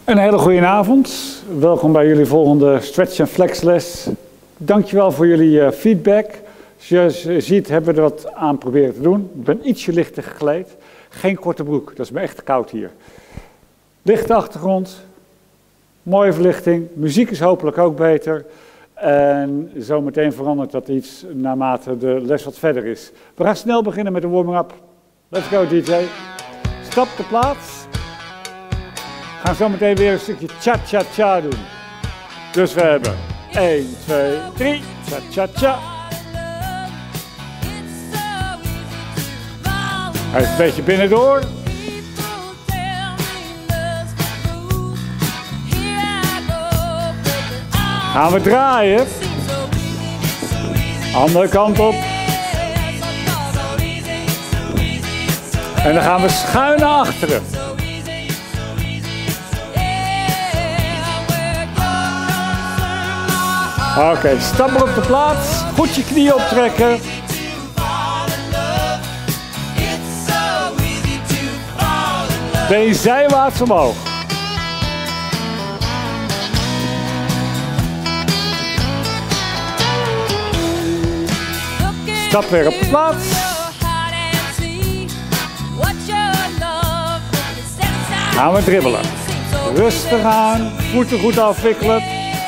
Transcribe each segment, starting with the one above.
Een hele goede avond. Welkom bij jullie volgende Stretch & Flex les. Dankjewel voor jullie feedback. Zoals je ziet hebben we er wat aan proberen te doen. Ik ben ietsje lichter gekleed. Geen korte broek, dat is me echt koud hier. Lichte achtergrond, mooie verlichting. Muziek is hopelijk ook beter. En zometeen verandert dat iets naarmate de les wat verder is. We gaan snel beginnen met de warming-up. Let's go DJ. Stap de plaats. We gaan zo meteen weer een stukje cha-cha-cha doen. Dus we hebben 1, 2, 3, cha-cha-cha. Hij is een beetje binnendoor. Gaan we draaien. Andere kant op. En dan gaan we schuin naar achteren. Oké, stap maar op de plaats. Goed je knie optrekken. Been zijwaarts omhoog. Stap weer op de plaats. Gaan we dribbelen. Rustig aan, voeten goed afwikkelen.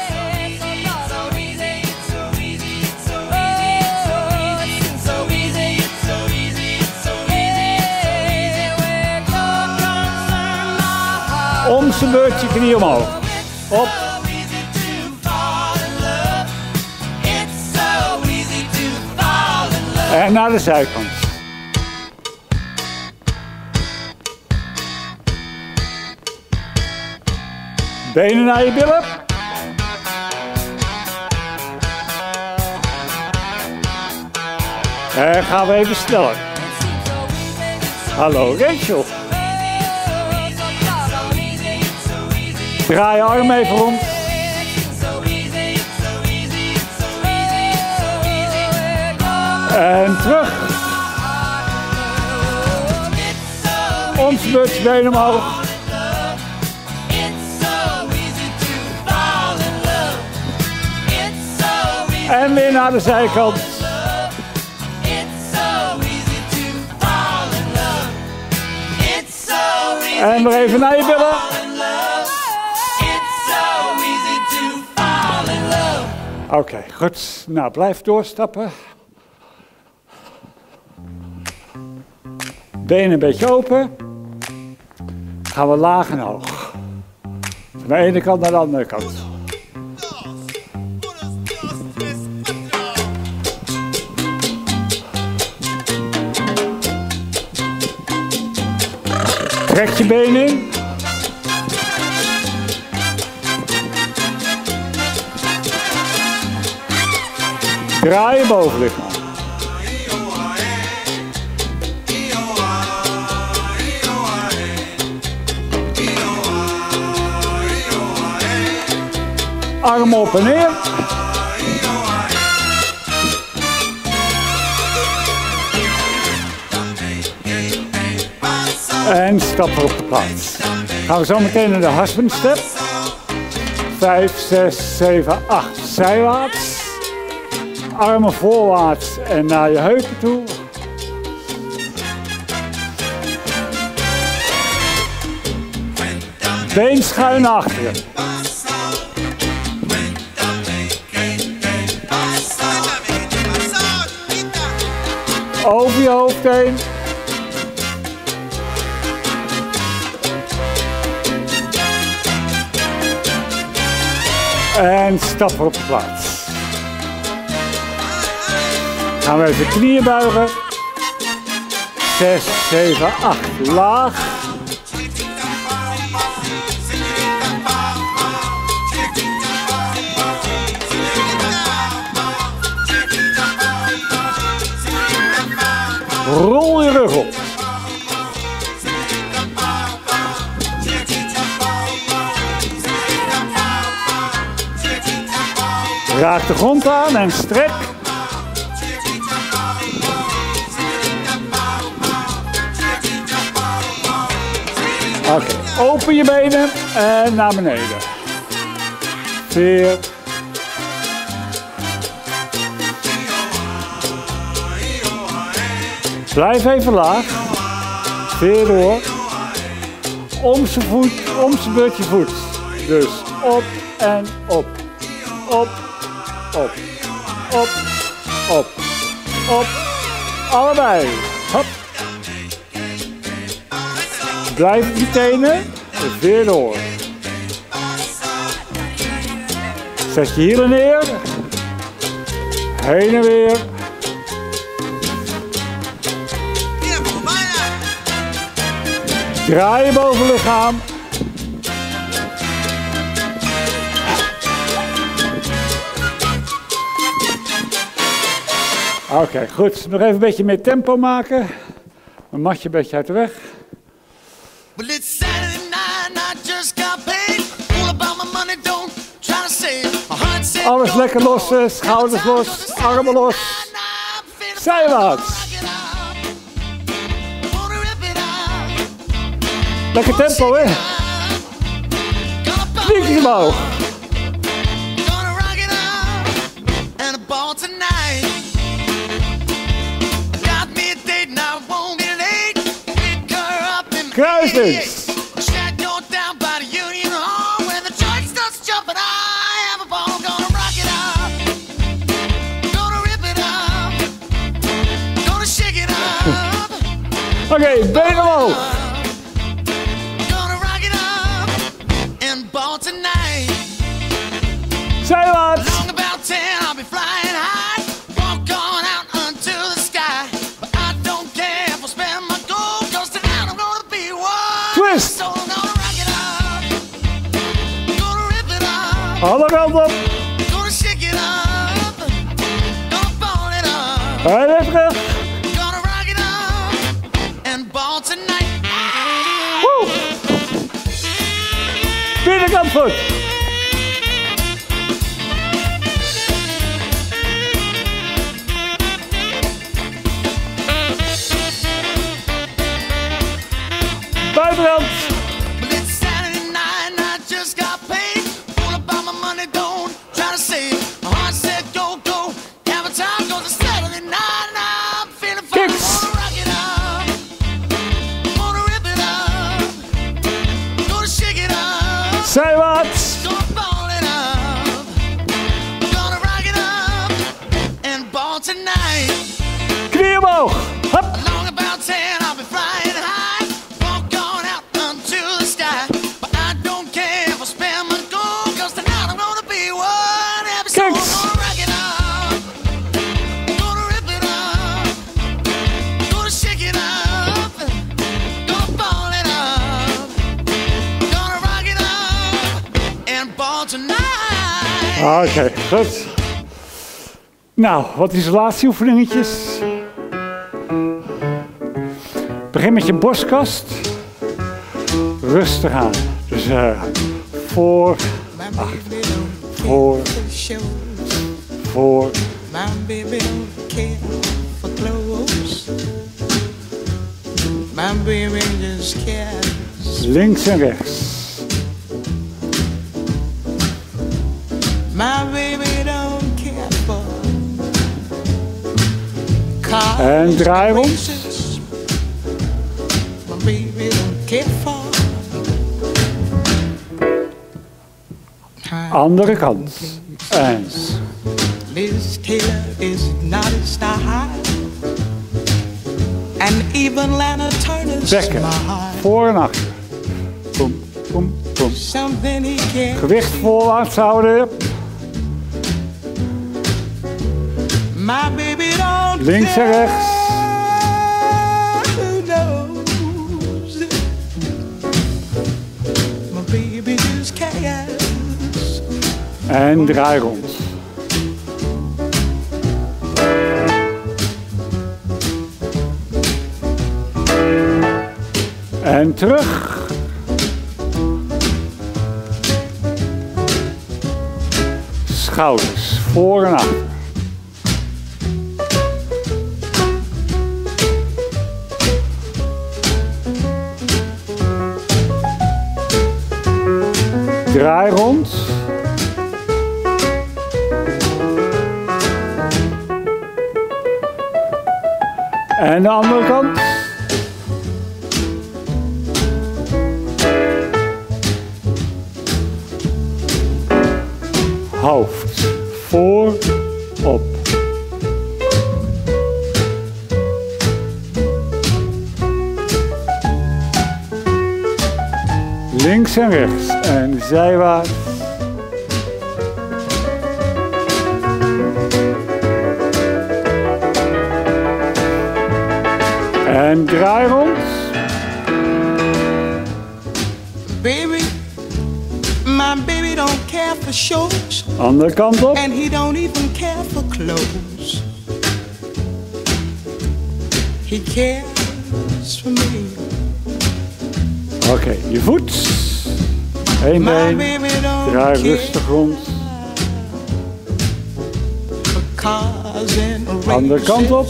Om zijn beurt je knie omhoog. Op. En naar de zijkant. Benen naar je billen. En gaan we even sneller. Hallo Rachel. Draai je arm even rond. En terug. Ons beurt je been omhoog. En weer naar de zijkant. En weer even naar je billen. Oké, goed. Nou, blijf doorstappen. Benen een beetje open. Gaan we laag en hoog. Van de ene kant naar de andere kant. Trek je benen in. Draai je bovenlichaam. Arm op en neer. En stappen op de plaats. Gaan we zo meteen naar de husband step. 5, 6, 7, 8. Zijwaarts. Armen voorwaarts en naar je heupen toe. Been schuin naar achteren. Over je hoofd heen. En stap op de plaats. Gaan we even knieën buigen. 6, 7, 8. Laag. Rol je rug op. Raak de grond aan en strek. Oké. Open je benen en naar beneden. 4. Blijf even laag. 4 door. Om zijn voet, om zijn beurt je voet. Dus op en op. Op, op, op, op, op. Allebei. Hop. Blijf op je tenen. Weer door. Zet je hielen neer. Heen en weer. Draai je bovenlichaam. Oké, goed. Nog even een beetje meer tempo maken. Mijn matje een beetje uit de weg. Alles lekker los, schouders los, armen los. Zijwaarts. Lekker tempo, hè? Knietjes omhoog. Kruislinks. Oké, benen omhoog. Zijwaarts. Twist. Alle kanten op. En weer terug. Binnenkant voet. Buitenkant. Kicks. Zijwaarts. Knie omhoog. Hop. Kicks. Oké, goed. Nou, wat isolatieoefeningetjes. Begin met je borstkast. Rustig aan. Dus voor, achter, voor, voor. Links en rechts. En draai rond. Andere kant. En. Liz Taylor is not a star. And even Lana Turner's bekken. Voor en achter. Boom, boom, boom. Gewicht voorwaarts houden. Links en rechts. En draai rond. En terug. Schouders voor en achter. Draai rond. En de andere kant. Hoofd voor, op. Links en rechts en zijwaarts. En draai rond. Baby, my baby don't care for shows. Andere kant op. And he don't even care for clothes. He cares for me. Oké, je voet. Eén been. Draai rustig rond. Andere kant op.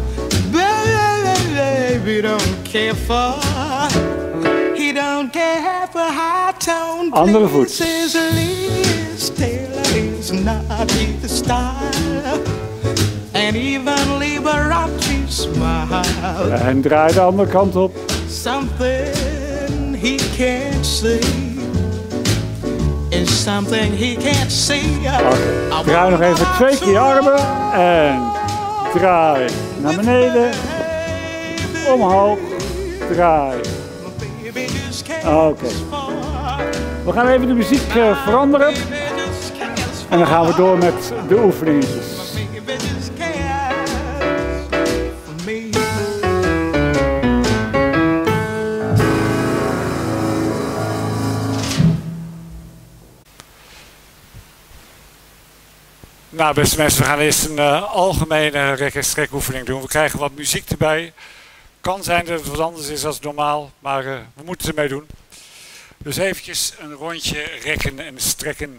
Baby don't care for. He don't care for high-tone andere voet. Liz Taylor is not his style. And even Liberace smile. En draai de andere kant op. Something he can't see is something he can't see. Okay. Draai nog even 2 keer je armen en draai naar beneden, omhoog, draai. Oké. We gaan even de muziek veranderen en dan gaan we door met de oefeningetjes. Nou, beste mensen, we gaan eerst een algemene rek- en strekoefening doen. We krijgen wat muziek erbij. Kan zijn dat het wat anders is dan normaal, maar we moeten ermee doen. Dus eventjes een rondje rekken en strekken.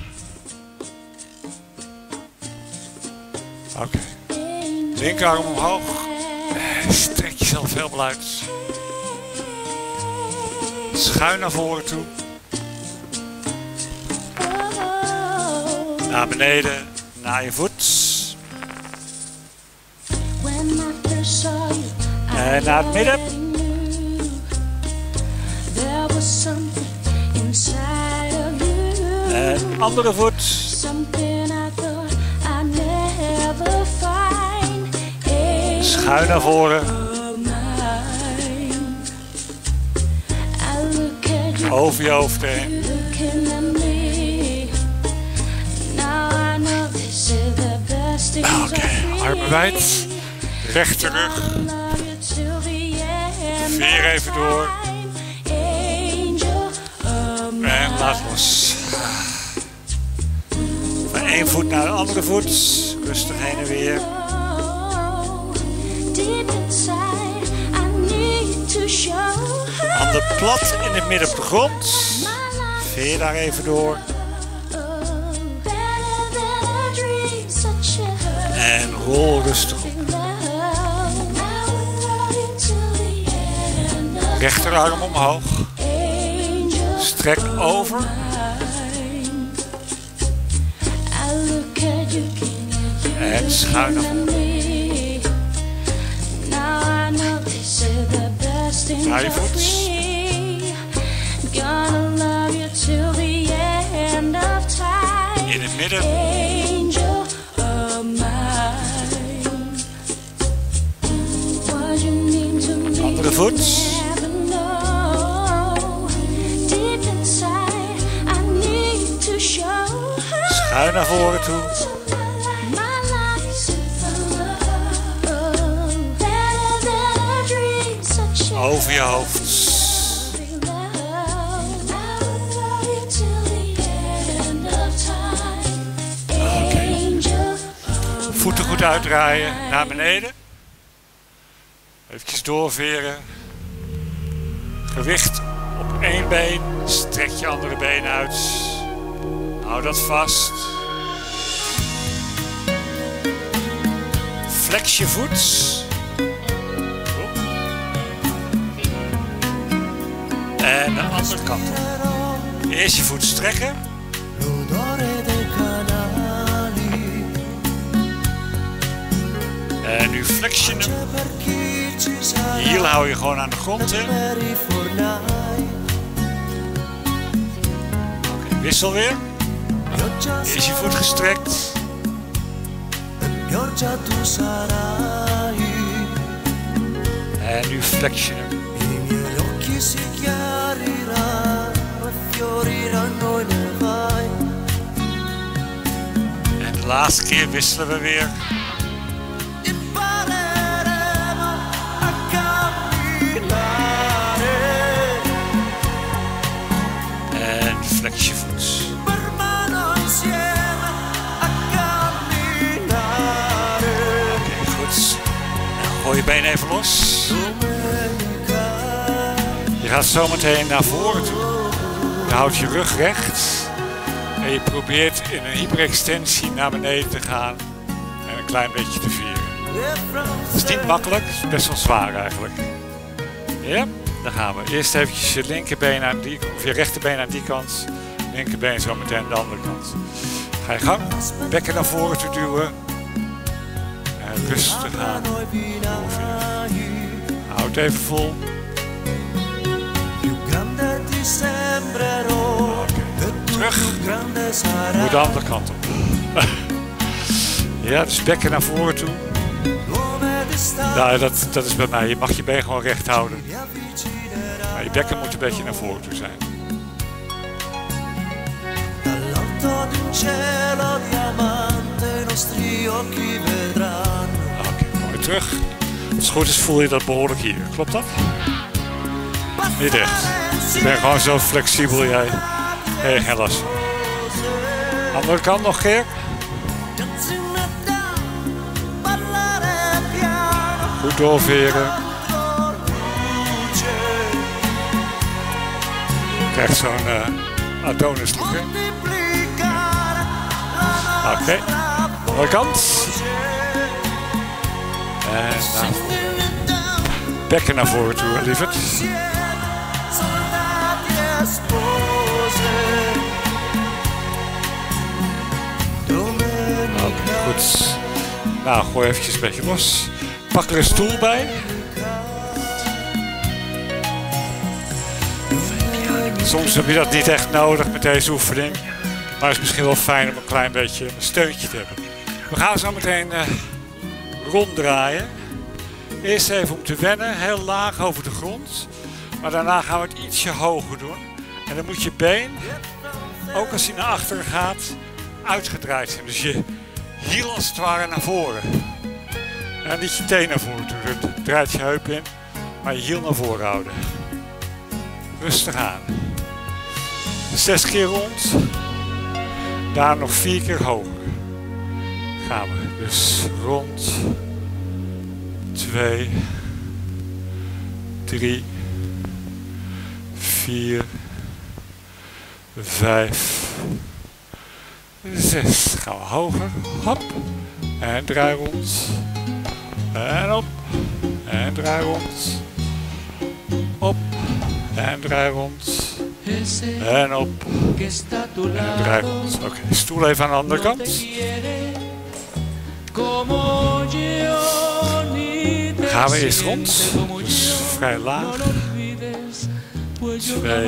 Oké. Linkerarm omhoog. Strek jezelf helemaal uit. Schuin naar voren toe. Naar beneden. Naar je voet. En naar het midden. En andere voet. Schuin naar voren. Over je hoofd heen. Oké, armen wijd. Rechterrug. Veer even door. En laat los. Van één voet naar de andere voet. Rustig heen en weer. Handen plat in het midden op de grond. Veer daar even door. En rol rustig op. Rechterarm omhoog. Strek over. En schuin naar voren. Naar je voet. In het midden. Andere voet. Schuin naar voren toe. Over je hoofd. Oké. Voeten goed uitdraaien naar beneden. Even doorveren. Gewicht op één been. Strek je andere been uit. Hou dat vast. Flex je voet. En de andere kant op. Eerst je voet strekken. En nu flexion hem. Je hiel hou je gewoon aan de grond. Oké, wissel weer. Eerst je voet gestrekt. En nu flexion hem. En de laatste keer wisselen we weer. En flex je voet. Oké, goed. En gooi je been even los. Je gaat zo meteen naar voren toe. Je houdt je rug recht. En je probeert in een hyperextensie naar beneden te gaan. En een klein beetje te vieren. Het is niet makkelijk, het is best wel zwaar eigenlijk. Ja, dan gaan we. Eerst eventjes je linkerbeen aan die, of je rechterbeen aan die kant. Linkerbeen zo meteen aan de andere kant. Ga je gang. Bekken naar voren toe duwen. En rustig aan. Houd even vol. Terug. Moet de andere kant op. Ja, dus bekken naar voren toe. Nou, dat is bij mij. Je mag je been gewoon recht houden. Maar je bekken moet een beetje naar voren toe zijn. Oké, mooi terug. Als het goed is voel je dat behoorlijk hier. Klopt dat? Niet echt. Ik ben gewoon zo flexibel jij. Geen last van. Andere kant nog een keer. Goed doorveren. Je krijgt zo'n Adonis look. Oké. Andere kant. En naar voren. Bekken naar voren toe, lieverd. Oké, goed. Nou, gooi eventjes een beetje los. Pak er een stoel bij. Soms heb je dat niet echt nodig met deze oefening. Maar het is misschien wel fijn om een klein beetje een steuntje te hebben. We gaan zo meteen ronddraaien. Eerst even om te wennen, heel laag over de grond. Maar daarna gaan we het ietsje hoger doen. En dan moet je been, ook als hij naar achteren gaat, uitgedraaid zijn. Dus je hiel als het ware naar voren. En niet je teen naar voren toe. Dan draait je heup in, maar je hiel naar voren houden. Rustig aan. 6 keer rond. Daar nog 4 keer hoger. Gaan we. Dus rond. 2. 3. 4. 5. 6. Gaan we hoger. Hop. En draai rond. En op. En draai rond. Op. En draai rond. En op. En draai rond. Oké, stoel even aan de andere kant. Dan gaan we eerst rond. Dus vrij laag. 2.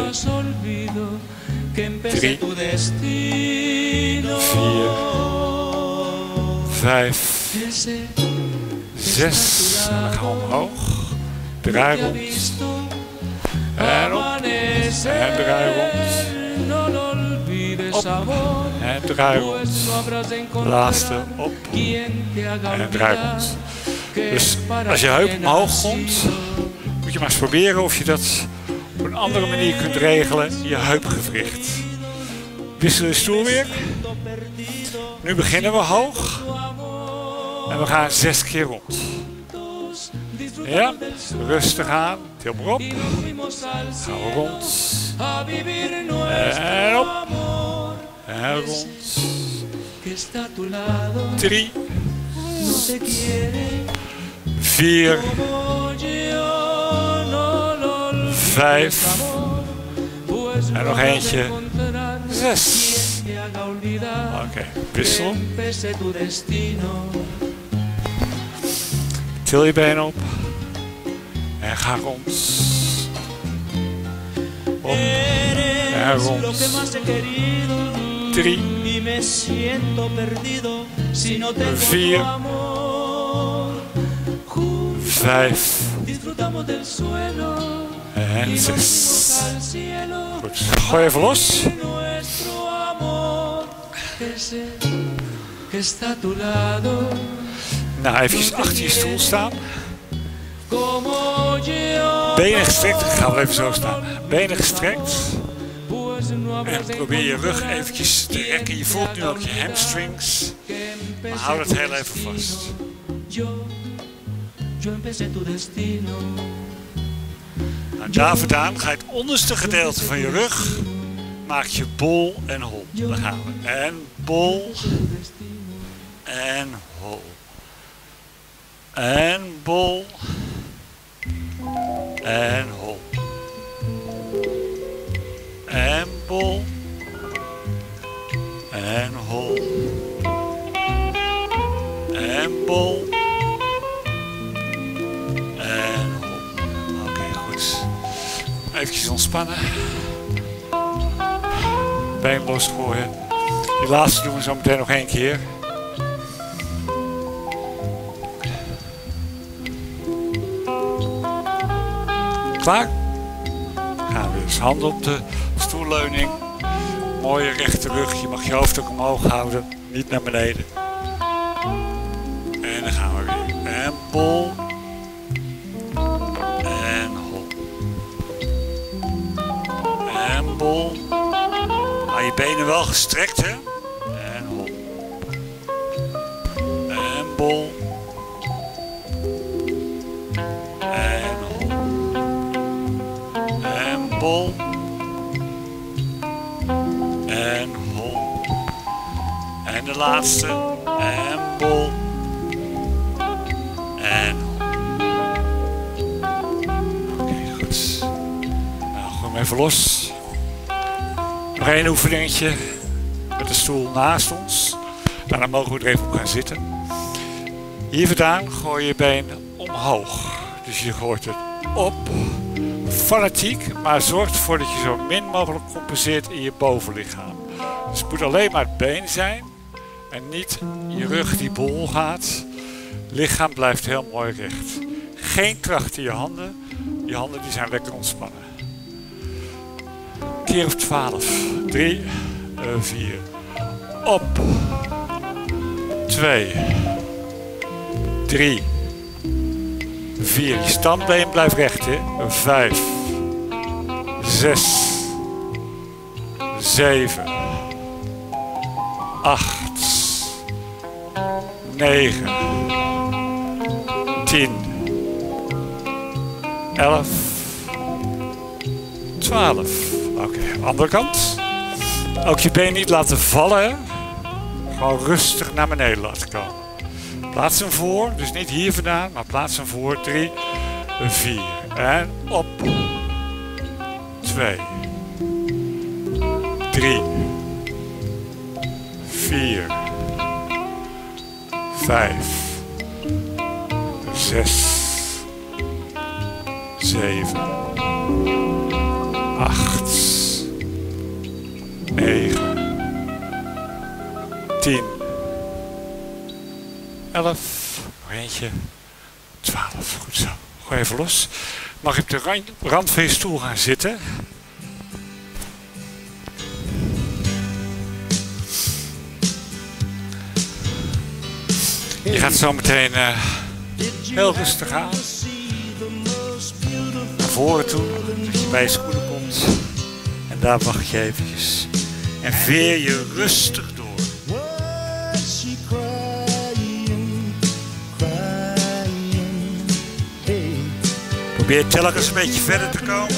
3. 4. 5. 6. En dan gaan we omhoog. Draai rond. En op. En draai rond. Op. En draai rond. Laatste op. En draai rond. Dus als je heup omhoog komt, moet je maar eens proberen of je dat op een andere manier kunt regelen, je heupgewricht. Wissel de stoel weer. Nu beginnen we hoog. En we gaan 6 keer rond. Ja, rustig aan. Til maar op. Gaan we rond. En op. En rond. 3. 4. 5. En nog eentje. 6. Oké, wissel. Til je been op. En ga rond. Op. En rond. 3. 4. 5. En 6. Goed, gooi even los. Nou, even achter je stoel staan. Benen gestrekt, ik ga wel even zo staan. Benen gestrekt. En probeer je rug eventjes te rekken. Je voelt nu ook je hamstrings. Maar hou dat heel even vast. Nou, daar vandaan ga je het onderste gedeelte van je rug. Maak je bol en hol. Daar gaan we. En bol. En hol. En bol. En hol. En bol. En hol. En bol. En hol. Oké, goed. Even ontspannen. Been losgooien. Die laatste doen we zo meteen nog 1 keer. Klaar? Gaan we dus handen op de stoelleuning. Mooie rechte rug. Je mag je hoofd ook omhoog houden. Niet naar beneden. En dan gaan we weer. En bol. En hol. En bol. Hou je benen wel gestrekt, hè? En hol. En bol. En hol. En bol. En hol. En de laatste. En bol. En hol. Oké, goed. Nou, gooi hem even los. Nog 1 oefeningetje met de stoel naast ons. Nou, dan mogen we er even op gaan zitten. Hier vandaan gooi je been omhoog. Dus je gooit het op. Fanatiek, maar zorg ervoor dat je zo min mogelijk compenseert in je bovenlichaam. Dus het moet alleen maar het been zijn. En niet je rug die bol gaat. Lichaam blijft heel mooi recht. Geen kracht in je handen. Je handen die zijn lekker ontspannen. Keer of 12. 3, 4. Op. 2. 3. 4. Je standbeen blijft recht, hè. 5. 6. 7. 8. 9. 10. 11. 12. Oké, andere kant. Ook je been niet laten vallen. Hè? Gewoon rustig naar beneden laten komen. Plaats hem voor, dus niet hier vandaan, maar plaats hem voor. 3, 4. En op. 2. 3. 4. 5. 6. 7. 8. 9. 10. 11. Nog eentje. 12. Goed zo. Gooi even los. Mag je op de rand van je stoel gaan zitten. Je gaat zo meteen heel rustig aan. Naar voren toe. Dat je bij je schoenen komt. En daar wacht je eventjes. En veer je rustig door. Probeer telkens een beetje verder te komen.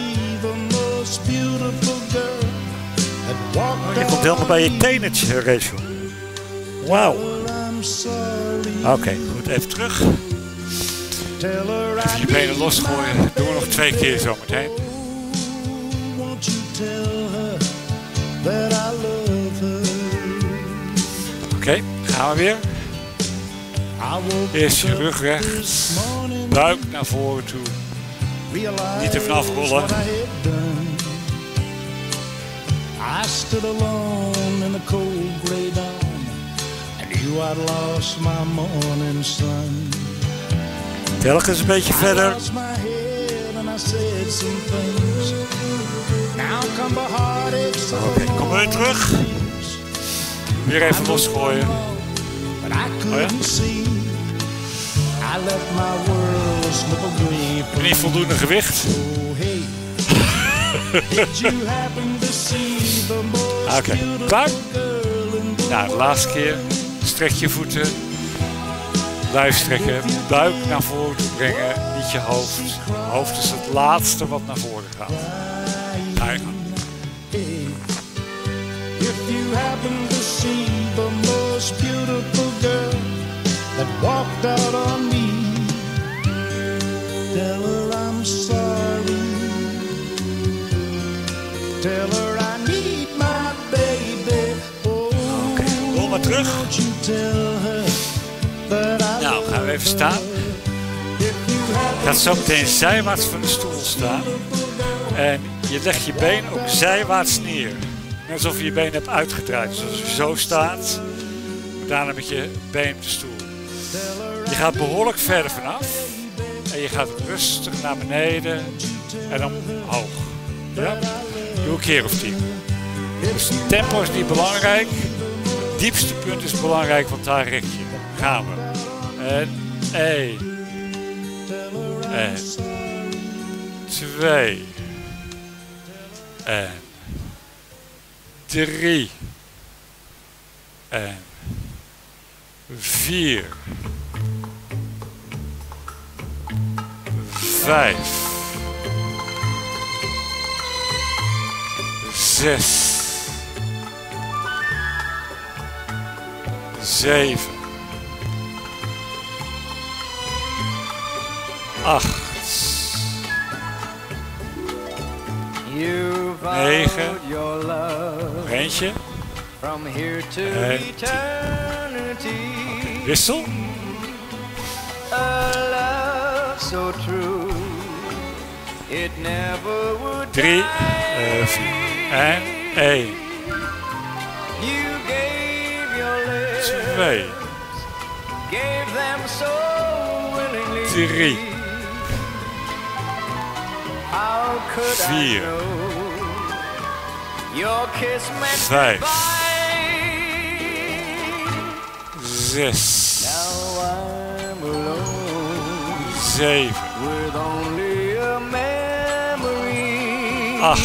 Oh, je komt helemaal bij je tenentje, Rachel. Wauw. Oké, goed. Even terug. Even je benen losgooien. Doen we nog 2 keer zo meteen. Oké, gaan we weer. Eerst je rug recht, buik naar voren toe. Niet ervan afrollen. I stood alone in the cold gray dawn, and knew I'd lost my morning sun. Telkens een beetje verder. I lost my head and I said some things. Now come the heartaches. Oké, kom weer terug. Weer even losgooien. But I couldn't see. I left my world slip away from Niet voldoende gewicht. me. Hey, did you happen to see the most Oké, beautiful klaar? girl in the Nou, de laatste keer. Strek je voeten. Blijf strekken. Buik naar voren toe brengen. Niet je hoofd. Je hoofd is het laatste wat naar voren gaat. Daar gaan. If you happen to see the most beautiful girl that walked out on me, tell her I'm sorry. Tell her I need my baby. Oh, Oké, rol maar terug. won't you tell her that I Nou, gaan we even staan. if you happen Je gaat zo meteen zijwaarts van de stoel staan. En je legt je been ook zijwaarts neer. Net alsof je je been hebt uitgedraaid. Dus als je zo staat, daarna met je been op de stoel. Je gaat behoorlijk verder vanaf. En je gaat rustig naar beneden en omhoog. Ja? Doe een keer of 10. Dus tempo is niet belangrijk. Het diepste punt is belangrijk, want daar richt je. Gaan we. En 1. En 2. En 3. En 4. 5. 6. 7. 8. 9. Nog eentje. En 10. Wissel. So true, it never would 3, 4 en 1, You gave your lips, 2, gave them so willingly. 3, How could I 4, know your kiss meant 5, goodbye? 6, Now I'm alone 7, with only a memory. 8,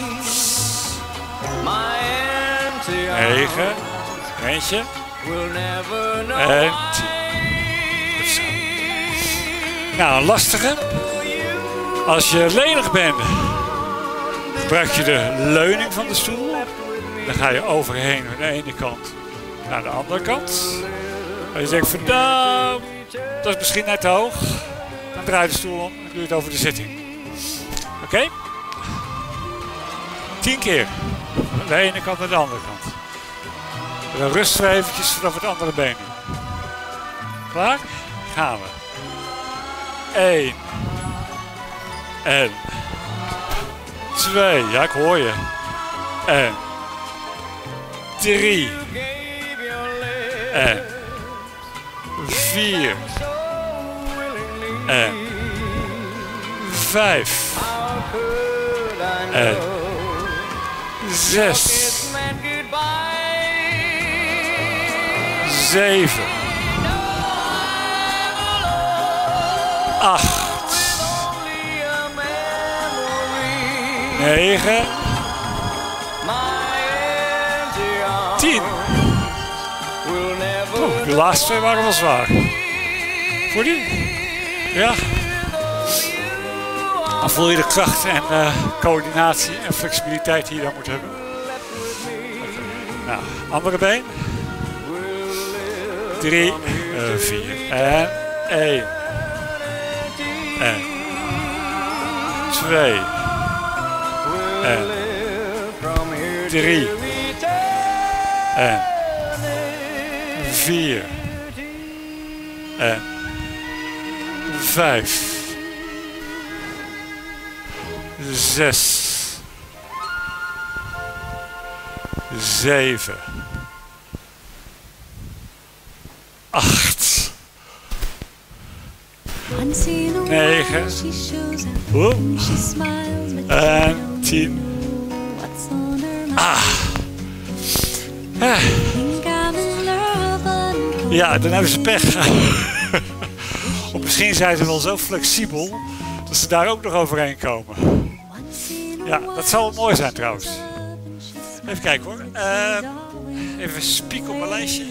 My empty 9, arms eentje will never know en why. 10. Goed zo. Nou, een lastige. Als je lenig bent, gebruik je de leuning van de stoel. Dan ga je overheen van de ene kant naar de andere kant. Als je denkt van nou, dat is misschien net te hoog. Dan draai je de stoel om en doe je het over de zitting. Oké? 10 keer. Van de ene kant naar de andere kant. En dan rusten we eventjes vanaf het andere been. Klaar? Gaan we. 1. En 2, ja ik hoor je. En 3. En 4. En 5. En 6. 7. 8. 9. 10. Oh, de laatste twee waren wel zwaar. Voel je? Ja. Dan voel je de kracht en coördinatie en flexibiliteit die je dan moet hebben. Okay. Nou, andere been. 3, 4 en 1. En 2. En 3. En 4 en 5, 6, 7, 8, 9 en 10. Ja, dan hebben ze pech. Of misschien zijn ze wel zo flexibel dat ze daar ook nog overheen komen. Ja, dat zou wel mooi zijn trouwens. Even kijken hoor. Even spiek op mijn lijstje.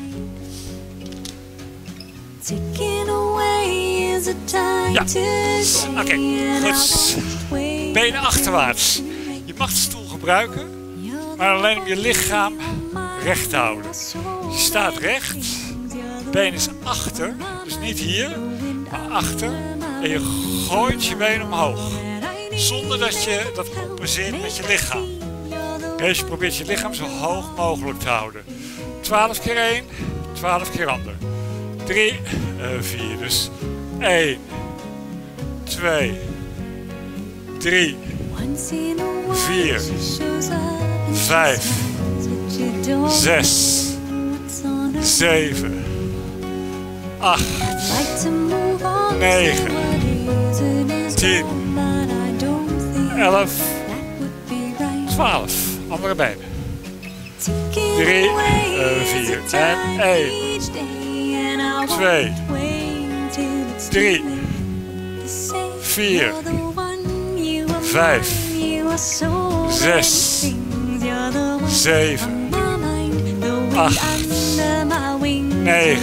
Ja, oké, goed. Benen achterwaarts. Je mag de stoel gebruiken, maar alleen om je lichaam recht te houden. Je staat recht, been is achter, dus niet hier, maar achter. En je gooit je been omhoog, zonder dat je dat compenseert met je lichaam. Dus je probeert je lichaam zo hoog mogelijk te houden. 12 keer 1, 12 keer ander. 3, 4, dus 1, 2, 3, 4, 5, 6, 7, 8, 9, 10, 11, 12. Andere benen. 3, 4 en 1, 2, 3, 4, 5, 6, 7, 8, 9,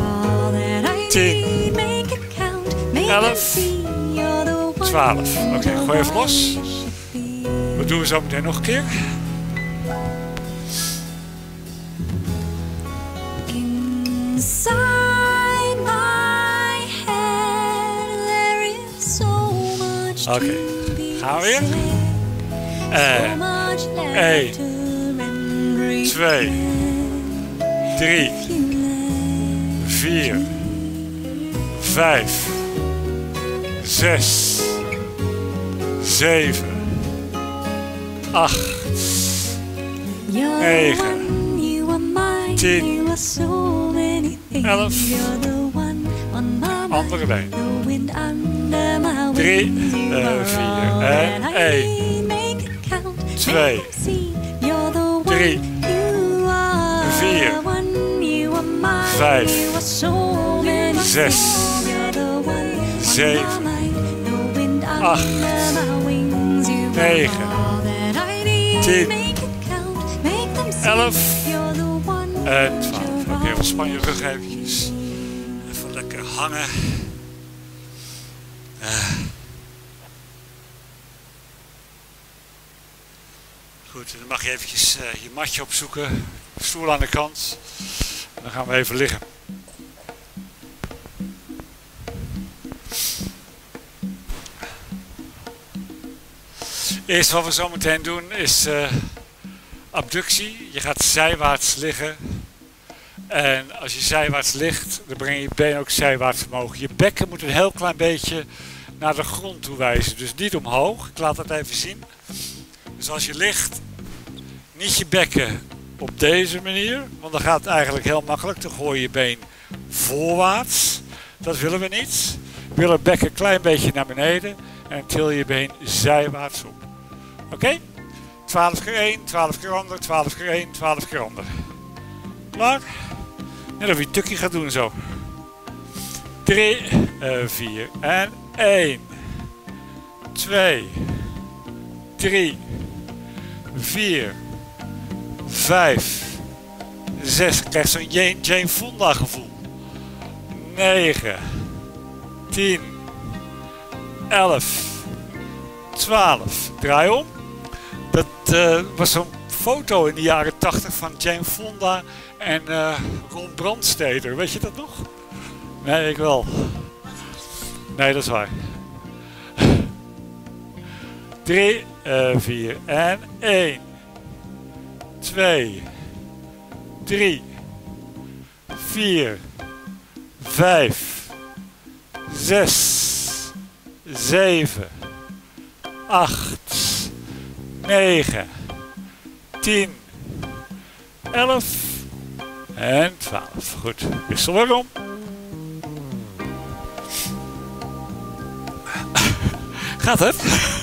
10, 11, 12. Oké, gooi even los. We doen zo meteen nog een keer. Oké, gaan we weer. 1, 2, 3, 4, 5, 6, 7, 8, 9, 10, 11, andere been. 3, 4 en 1, 2, 3, 4, 5, 6, 7, 8, 9, 10, 11 en 12. Oké, ontspan je rug eventjes. Even lekker hangen. Goed, dan mag je eventjes je matje opzoeken. Stoel aan de kant. Dan gaan we even liggen. Eerst wat we zo meteen doen is abductie. Je gaat zijwaarts liggen. En als je zijwaarts ligt, dan breng je je been ook zijwaarts omhoog. Je bekken moet een heel klein beetje naar de grond toe wijzen. Dus niet omhoog. Ik laat dat even zien. Dus als je ligt, niet je bekken op deze manier. Want dan gaat het eigenlijk heel makkelijk. Dan gooi je je been voorwaarts. Dat willen we niet. We willen het bekken een klein beetje naar beneden. En til je been zijwaarts op. Oké? 12 keer 1, 12 keer ander, 12 keer 1, 12 keer ander. Klaar? Net of je tukkie gaat doen zo. 3, 4 en 1, 2, 3, 4, 5, 6. Ik krijg zo'n Jane Fonda gevoel. 9, 10, 11, 12. Draai om. Dat was zo'n foto in de jaren 80 van Jane Fonda en Ron Brandsteder. Weet je dat nog? Nee, ik wel. Nee, dat is waar. 3, 4 en 1, 2, 3, 4, 5, 6, 7, 8, 9, 10, 11 en 12. Goed, wissel weer om. Gaat het?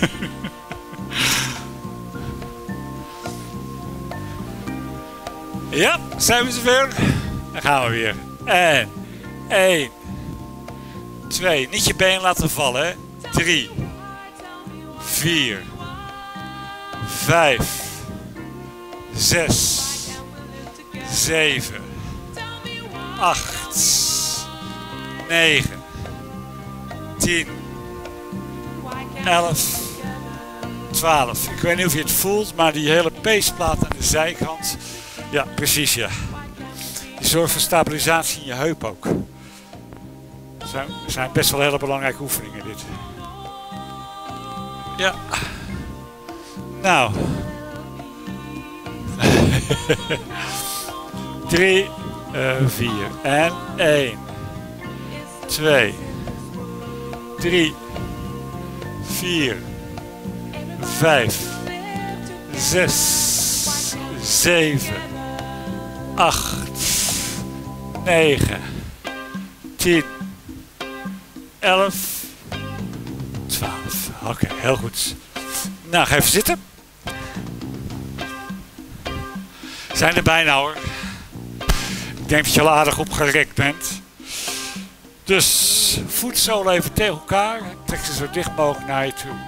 Ja, zijn we zover? Dan gaan we weer. En 1, 2, niet je been laten vallen, hè? 3, 4, 5, 6, 7, 8, 9, 10, 11, 12. Ik weet niet of je het voelt, maar die hele peesplaat aan de zijkant. Ja, precies ja. Die zorgt voor stabilisatie in je heup ook. Zijn best wel hele belangrijke oefeningen dit. Ja. Nou. 3, 4 en 1, 2, 3, 4, 5, 6, 7, 8, 9, 10, 11, 12. Oké, heel goed. Nou, ga even zitten. Zijn er bijna hoor. Ik denk dat je al aardig opgerekt bent. Dus voetzolen even tegen elkaar. Trek ze zo dicht mogelijk naar je toe.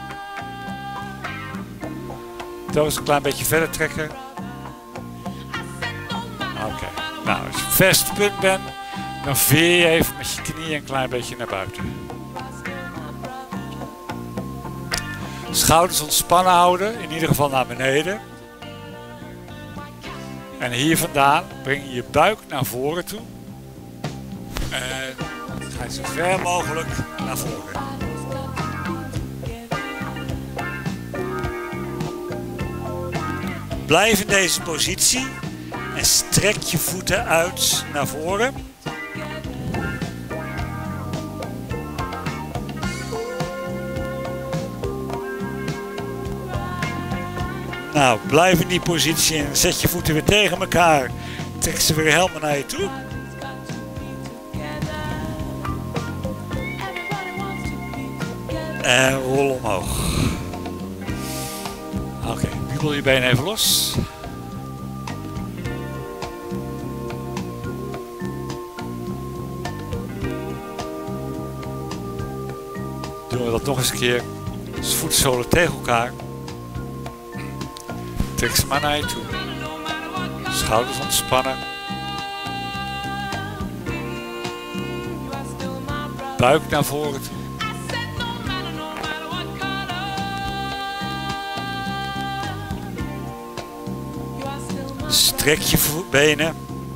Dat is een klein beetje verder trekken. Oké. Nou, als je vast punt bent, dan veer je even met je knieën een klein beetje naar buiten. Schouders ontspannen houden, in ieder geval naar beneden. En hier vandaan breng je je buik naar voren toe. En ga je zo ver mogelijk naar voren. Blijf in deze positie en strek je voeten uit naar voren. Nou, blijf in die positie en zet je voeten weer tegen elkaar. Trek ze weer helemaal naar je toe. En rol omhoog. Oké, wiebel je been even los. Doen we dat nog eens een keer. Dus voetzolen tegen elkaar. Trek ze maar naar je toe. Schouders ontspannen. Buik naar voren toe. Strek je benen.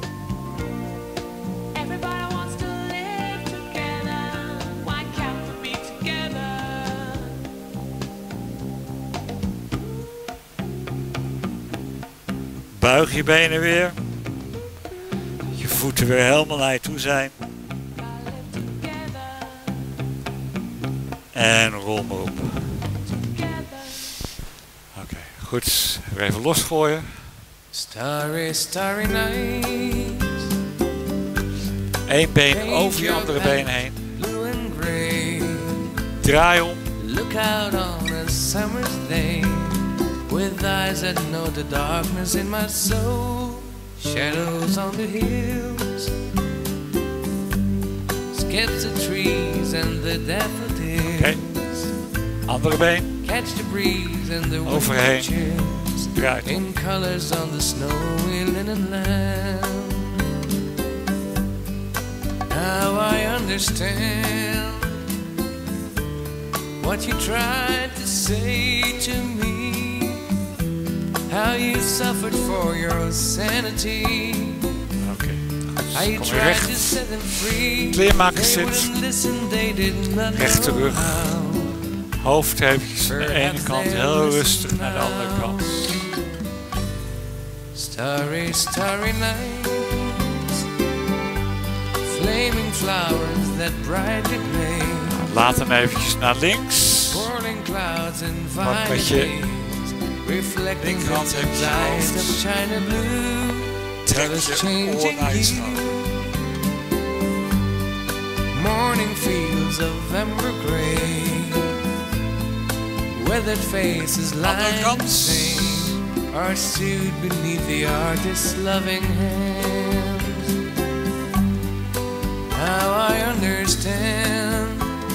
Buig je benen weer. Je voeten weer helemaal naar je toe zijn. En rol maar op. Oké, goed. Weer even losgooien. Starry, starry night. Eén been over je andere been heen. Blue and gray. Draai om. Look out on a summer's day. With eyes that know the darkness in my soul. Shadows on the hills. Skips the trees and the daffodils. Oké. Andere been. Catch the breeze and the Overheen. chills. Draait om. In colors on the snowy linen land. Now I understand what you tried to say to me. How you suffered for your sanity. Oké. How you Kom weer tried to recht. set them free. Kleermakers They zit. wouldn't listen, they did not Rechte know rug. how. Hoofd eventjes naar de ene kant. Heel rustig naar de andere kant. Starry, starry night. flaming flowers that brightly blaze. Laat hem eventjes naar links. Swirling clouds and Wat met violet je haze, reflecting linkerhand heb je je eyes hoofd. of China blue. Trek Colors je changing oor naar je hue. schouder. Morning fields of amber gray, weathered faces lined kant. the same are sued beneath the artist's loving hands. Now I understand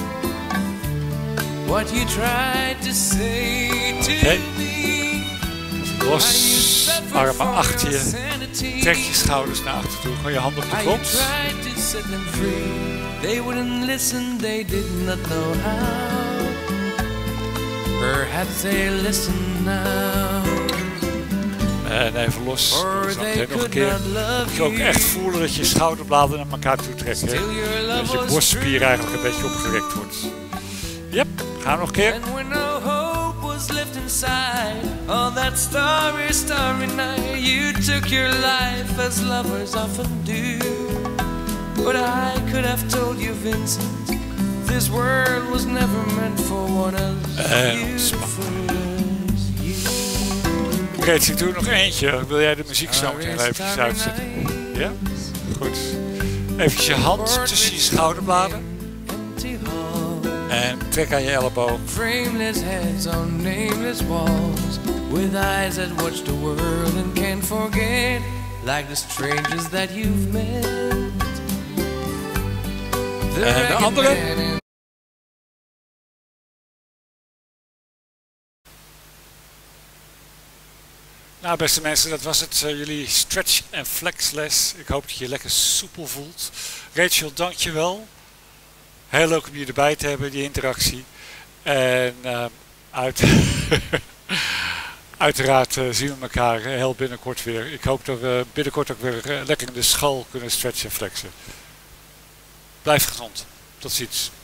what you tried to say to Oké. me. Los, armen achter je. Trek je schouders naar achter toe. Gooi je handen op de How you grond. tried to set them free. They wouldn't listen, they did not know how. Perhaps they listen now. En even los. Or Zo they meteen nog een could keer. not love Moet je ook echt you. voelen dat je schouderbladen naar elkaar toe trekken. Still your Dat love je was borstspier true. eigenlijk een beetje opgerekt wordt. Yep, gaan we nog een keer. And when no hope was left inside on that starry, starry night, you took your life as lovers often do. But I could have told you, Vincent, this world was never meant for one as beautiful as you. Reeds, ik doe nog eentje. Wil jij de muziek zo meteen even uitzetten? Ja? Goed. Even je hand tussen je schouderbladen. Empty hall, En trek aan je elleboog. frameless heads on nameless walls, with eyes that watch the world and can't forget, like the strangers that you've met. The En de ragged andere? man in Nou, beste mensen, dat was het. Jullie stretch en flex les. Ik hoop dat je je lekker soepel voelt. Rachel, dank je wel. Heel leuk om je erbij te hebben, die interactie. En uiteraard zien we elkaar heel binnenkort weer. Ik hoop dat we binnenkort ook weer lekker in de school kunnen stretchen en flexen. Blijf gezond. Tot ziens.